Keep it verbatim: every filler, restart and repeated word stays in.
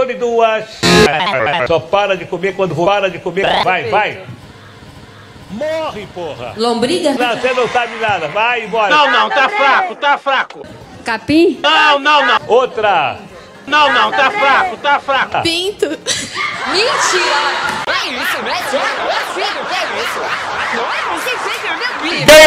Passou de duas. Só para de comer quando for. Para de comer. Vai, vai. Morre, porra. Lombriga? Não, você não sabe nada. Vai embora. Não, não, tá fraco, tá fraco. Capim? Não, não, não. Outra. Não, não, tá fraco, tá fraco. Pinto. Mentira! Ai, isso não é sério, é sério, é isso. Não é você, você perdeu.